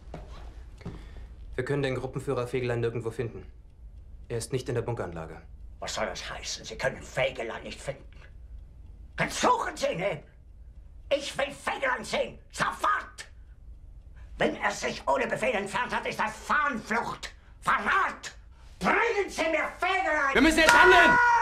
Wir können den Gruppenführer Fegelein nirgendwo finden. Er ist nicht in der Bunkeranlage. Was soll das heißen? Sie können Fegelein nicht finden. Dann suchen Sie ihn eben. Ich will Fegelein sehen. Sofort! Wenn er sich ohne Befehl entfernt hat, ist das Fahnenflucht. Verrat! Bringen Sie mir Fegelein! Wir müssen jetzt handeln!